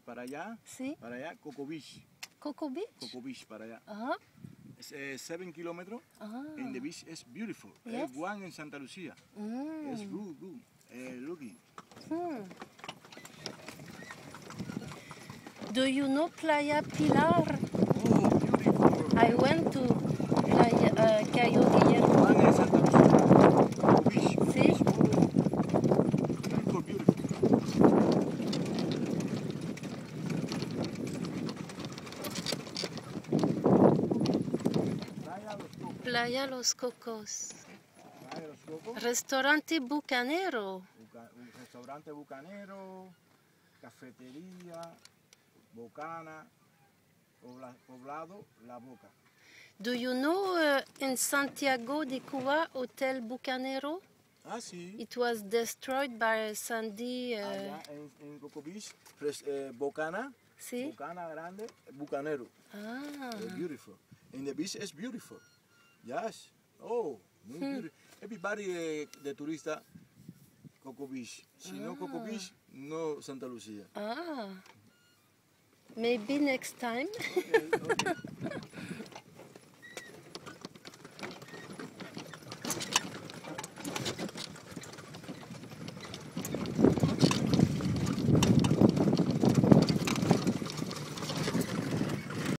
Sí. para allá, Coco Beach. Coco Beach? Coco Beach, para allá. Uh-huh. It's 7 kilometers, and the beach is beautiful. Yes. One in Santa Lucia. It's good, good. Looky. Do you know Playa Pilar? Oh, beautiful. I went to Playa Cayo Guillermo. One in Santa Lucia. Coco Beach. Sí. Beautiful, beautiful. Playa Los Cocos. Playa Los Cocos. Restaurante Bucanero. Un restaurante bucanero, cafetería, bocana, poblado La Boca. Do you know in Santiago de Cuba, Hotel Bucanero? Ah, sí. It was destroyed by Sandy. Allá en Coco Beach, bocana, Sí. bocana grande, bucanero. Ah. Beautiful. And the beach is beautiful. Yes. Oh, muy beautiful. Everybody de turista, Coco Beach. Si no Coco Beach, no Santa Lucía. Ah. Maybe next time. Okay, okay.